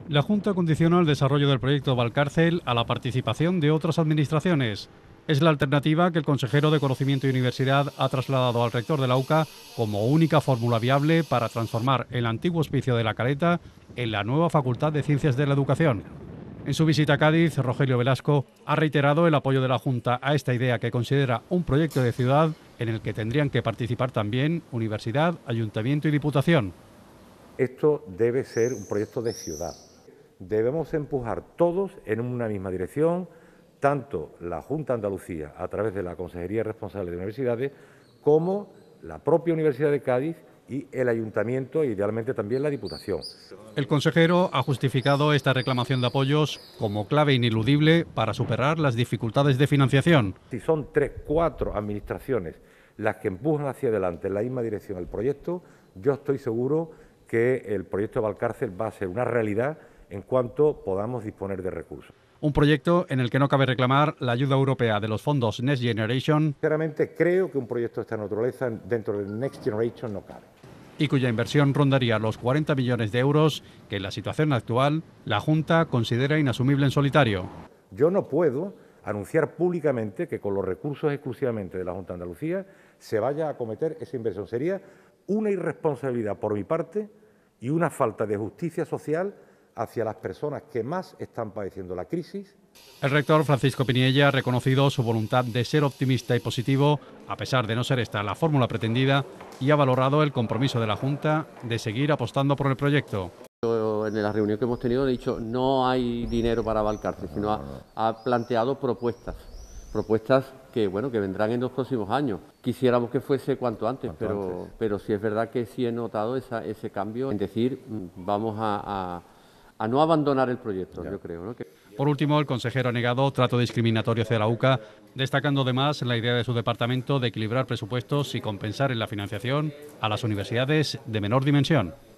La Junta condiciona el desarrollo del proyecto Valcárcel a la participación de otras administraciones. Es la alternativa que el consejero de Conocimiento y Universidad ha trasladado al rector de la UCA como única fórmula viable para transformar el antiguo hospicio de La Caleta en la nueva Facultad de Ciencias de la Educación. En su visita a Cádiz, Rogelio Velasco ha reiterado el apoyo de la Junta a esta idea que considera un proyecto de ciudad en el que tendrían que participar también Universidad, Ayuntamiento y Diputación. Esto debe ser un proyecto de ciudad. Debemos empujar todos en una misma dirección, tanto la Junta de Andalucía, a través de la Consejería Responsable de Universidades, como la propia Universidad de Cádiz y el Ayuntamiento e idealmente también la Diputación. El consejero ha justificado esta reclamación de apoyos como clave ineludible para superar las dificultades de financiación. Si son 3, 4 administraciones las que empujan hacia adelante en la misma dirección el proyecto, yo estoy seguro que el proyecto de Valcárcel va a ser una realidad en cuanto podamos disponer de recursos. Un proyecto en el que no cabe reclamar la ayuda europea de los fondos Next Generation. Sinceramente, creo que un proyecto de esta naturaleza dentro del Next Generation no cabe. Y cuya inversión rondaría los 40 millones de euros que en la situación actual la Junta considera inasumible en solitario. Yo no puedo anunciar públicamente que con los recursos exclusivamente de la Junta de Andalucía se vaya a acometer esa inversión. Sería una irresponsabilidad por mi parte y una falta de justicia social hacia las personas que más están padeciendo la crisis. El rector Francisco Piniella ha reconocido su voluntad de ser optimista y positivo, a pesar de no ser esta la fórmula pretendida, y ha valorado el compromiso de la Junta de seguir apostando por el proyecto. En la reunión que hemos tenido he dicho no hay dinero para Valcárcel, sino ha planteado propuestas que vendrán en los próximos años. Quisiéramos que fuese cuanto antes, pero sí es verdad que sí he notado ese cambio en decir vamos a no abandonar el proyecto, yo creo, ¿no? Por último, el consejero ha negado trato discriminatorio hacia la UCA, destacando además la idea de su departamento de equilibrar presupuestos y compensar en la financiación a las universidades de menor dimensión.